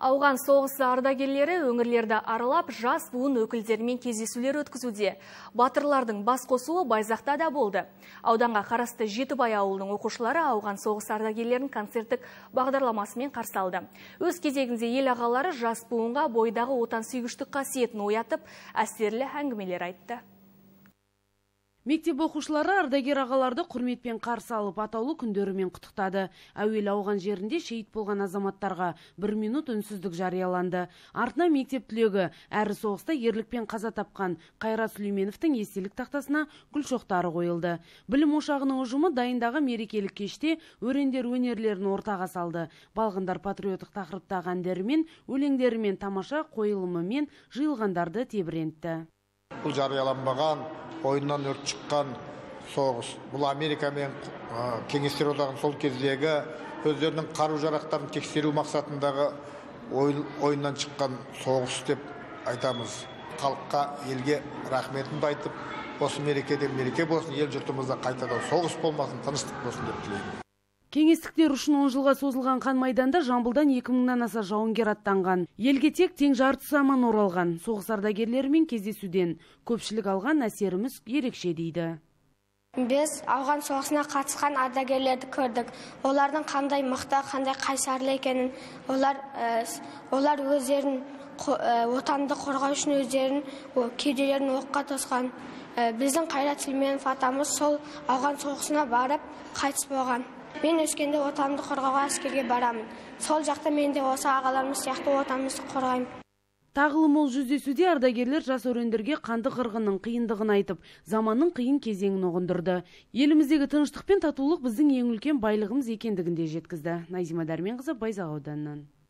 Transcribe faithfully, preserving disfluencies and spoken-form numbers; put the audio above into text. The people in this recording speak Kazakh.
Ауған соғысы ардагерлері өңірлерді аралап, жас буын өкілдерімен кездесулер өткізуде. Батырлардың бас қосуы Байзақта да болды. Ауданға қарасты Жетібай ауылының оқушылары ауған соғысы ардагерлерінің концерттік бағдарламасымен қарсы алды. Өз кезегінде ел ағалары жас буынға бойдағы отансүйгіштік қасиетін оятып, әсерлі әңгімелер айтты. Мектеп оқушылары ардагер ағаларды құрметпен қарсы алып, атаулы күндерімен құттықтады. Әуелі ауған жерінде шейіт болған азаматтарға бір минут үнсіздік жарияланды. Артына мектеп түлегі, әрі соғыста ерлікпен қаза тапқан Қайрат Сүлейменовтің естелік тақтасына гүл шоқтары қойылды. Білім ошағының ұжымы дайындағы мерекелік кеште өрендер өнерлерін ортаға салды. Балғындар патриоттық тақырыптағы әндерімен, өлеңдерімен, тамаша қойылымымен жиылғандарды тебірентті. Бұл жарияланбаған, ойыннан өрт шыққан соғыс. Бұл Америка мен Кеңестер одағының сол кездегі өздерінің қару-жарақтарын тексеру мақсатындағы ойыннан шыққан соғыс деп айтамыз. Халыққа, елге рахметімді айтып, осы мерекеден мереке болсын, ел жұртымызда қайтадан соғыс болмасын, тыныштық болсын деп тілеймін. Кеңестіктер үшін он жылға созылған қан майданда Жамбылдан екі мыңнан аса жауынгер аттанған. Елге тек тең жартысы аман оралған. Соғыс ардагерлерімен кездесуден көпшілік алған әсеріміз ерекше дейді. Біз ауған соғысына қатысқан ардагерлерді көрдік. Олардың қандай мықты, қандай қайсарлы екенін, олар олар өздерін отанды қорғау үшін өздерін кеуделерін оққа тосқан. Біздің Қайрат Сүлейменов атамыз сол ауған соғысына барып қайтыс болған. Мен өскенде отанды қорғауға әскерге барамын. Сол жақта мен де осы ағаларымыз сияқты отанымызды қорғаймын. Тағылым мол жүздесуде ардагерлер жас өрендерге қанды қырғынның қиындығын айтып, заманның қиын кезеңін ұғындырды. Еліміздегі тыныштық пен татулық біздің ең үлкен байлығымыз екендігін де жеткізді. Назима Дәрменқызы, Байзақ ауданынан.